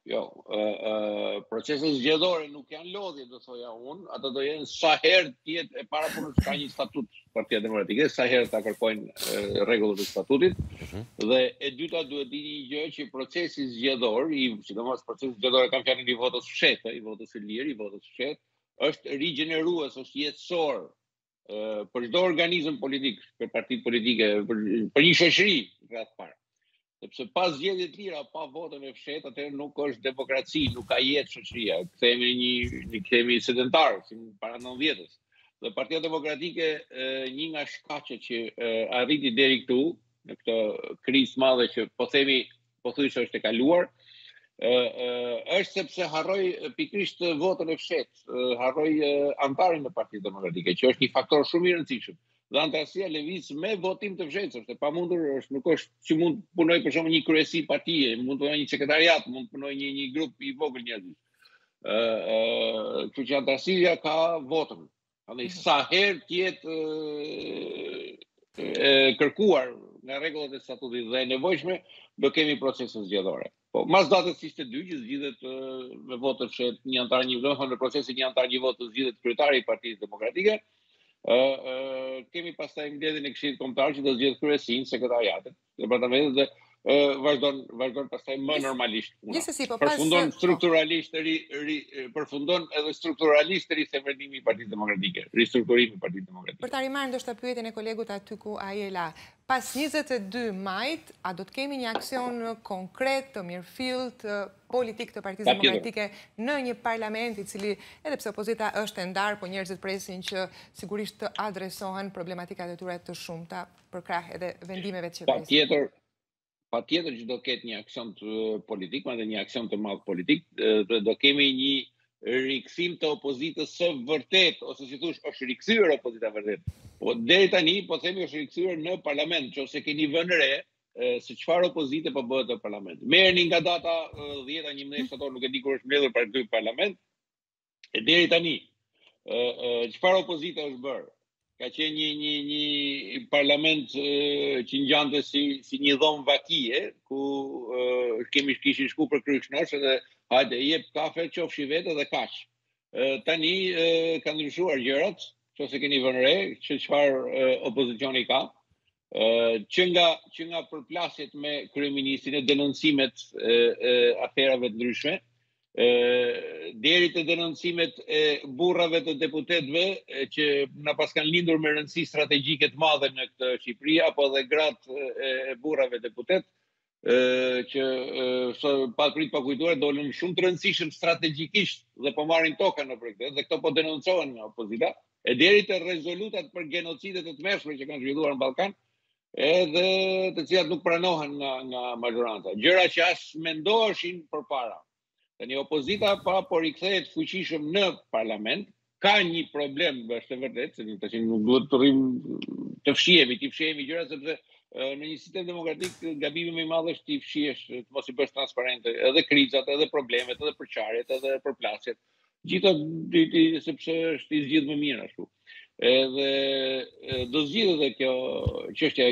Jo, proceset zgjedhore nuk janë lodhje, do thoja unë, ato do jenë sa herë tjetë e para punës ka një statut Partia Demokratike, sa herë ta kërkojnë rregullat e statutit, dhe e dyta duhet dini një gjë që procesi zgjedhor, sidomos procesi zgjedhor kam fjalën i votës fshehtë, i votës së lirë, i votës fshehtë, është rigjenerues, është jetësor për çdo organizëm politik, për partitë politike, për një shoqëri rreth parë. Sepse pas zgjedhjeve të lira, pa votën e fshehtë, atëherë nuk është demokraci, nuk ka jetë shoqëria. Kthehemi sedentar, si para 90-s. Dhe Partia Demokratike, një nga shkaqet që arriti deri këtu, në këtë krizë të madhe që po thjesht është e kaluar, është sepse harroi pikërisht votën e fshehtë, harroi antarin e Partisë Demokratike, që është një faktor shumë i rëndësishëm. Dhe antarësia lëviz me votim të fshehtë, është e pamundur, nuk është që mund punoj për shembull një kryesi partie, mund punoj një sekretariat, mund punoj një grup i vogël njerëzish. Kështu që antarësia ka votën. Andaj sa herë tjetë kërkuar nga rregullat e statutit dhe e nevojshme, do kemi procese zgjedhore. Po mas datës 22 që zgjidhet me votë të fshehtë një antar një votë, në procesin një antar një votë zgjidhet kryetari i Partisë Demokratike. Kemi pastaj mbledhjen e Këshillit Kombëtar që do zgjedh kryesinë, sekretariatet, departamentet dhe vazhdon pastaj më normalisht puna. Gjithsesi, po përfundon strukturalisht përfundon edhe strukturalisht rithemërimi i Partisë Demokratike, ristrukturimi i Partisë Demokratike. Për ta rimarrë ndoshta pyetjen e kolegut aty ku ai e la. Pas 22 majit, a do të kemi një aksion konkret të mirëfillt politik të Partisë Demokratike në një parlament i cili, edhe pse opozita është e ndarë, po njerëzit presin që sigurisht të adresohen problematikat e tyre të shumta për krah edhe vendimeve të qeverisë? Patjetër që do ketë një aksion politik, madje një aksion të madh politik, do kemi një rikthim të opozitës së vërtet, ose si thosh, është rikthyer opozita vërtet. Po deri tani po themi është rikthyer në parlament, nëse keni vënë re se çfarë opozite po bëhet në parlament. Merrni nga data 10-11 shtator, nuk e di kur është mbledhur për ky parlament, e deri tani çfarë opozite është bërë. Ka qenë një parlament që ngjante si një dhomë vakie, ku kishin shku për kryeshnosh dhe hajde jep kafe, qofshi vetë dhe kaq. Tani kanë ndryshuar gjërat, nëse keni vënë re që çfarë opozicioni ka, që nga përplasjet me kryeministrin e denoncimet aferave të ndryshme, deri të denoncimet e burrave të deputetëve që na pas kanë lindur me rëndësi strategjike të madhe në këtë Shqipëri, apo dhe gratë e burrave deputet, që pa prit pa kujtuar dolën shumë të rëndësishëm strategjikisht dhe po marrin tokën në këtë, dhe këto po denoncohen nga opozita, e deri të rezolutat për genocidet e tmerrshme që kanë zhvilluar në Ballkan, edhe të cilat nuk pranohen nga majoranca. Gjëra që as mendoheshin përpara. Tani opozita po rikthehet fuqishëm në parlament, ka një problem, është e vërtetë, se tash nuk duhet të rrim të fshihemi gjëra, sepse në një sistem demokratik gabimi më i madh është të fshihesh, të mos i bësh transparente edhe krizat, edhe problemet, edhe përçarjet, edhe përplasjet. Gjithë sepse është i zgjidhur më mirë ashtu. Edhe do zgjidhet kjo çështja